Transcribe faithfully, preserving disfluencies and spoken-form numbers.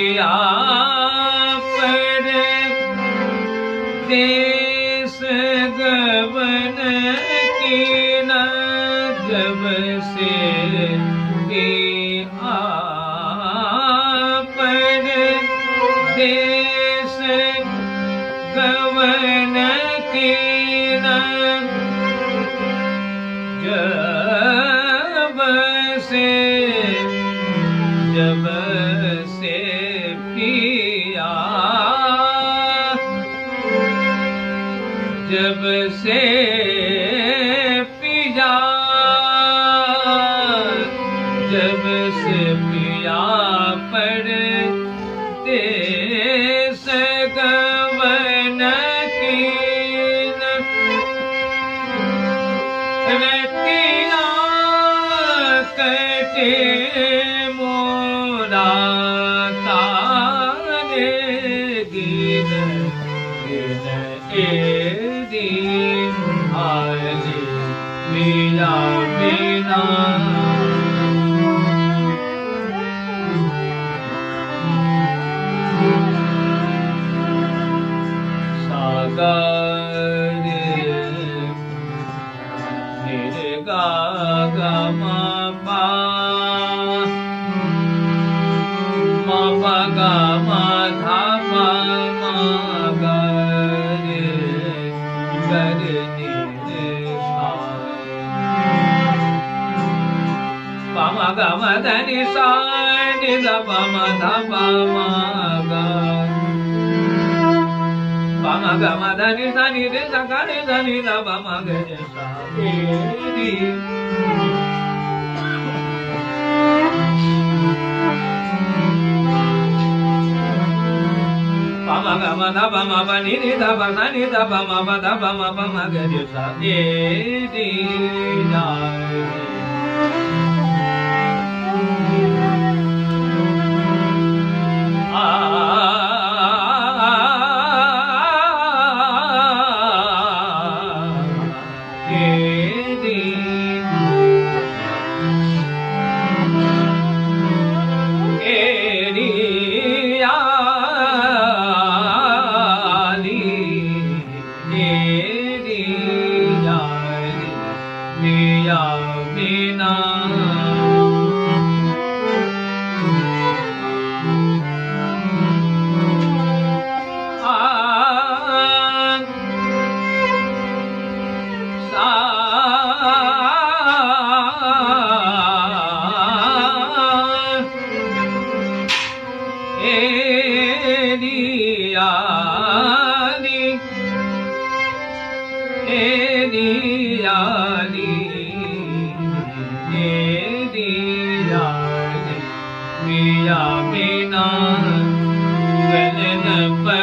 पिया पर देश गवन की न जब से पिया पर देश गवन की न जब से जब से पिया जब से पिया जब से पिया पर देश गवन की रतिया कटे मोरा तारे गिन गिन ए दिन आली मिला बिना सागर निर्गा गा मा पा मा पा गा मा धा पा मा गा रे गा रे नि रे सा पा मा गा मा धा नि सा नि धा पा मा धा पा मा गा पा मा गा मा धा नि सा नि रे सा गा रे धा नि धा पा मा गा रे सा रे रि पा मा गा मा धा पा मा पा नि रि धा पा सा नि धा पा मा पा धा पा मा पा मा गा रे सा रे रि धा आ मिया बिना गलन पर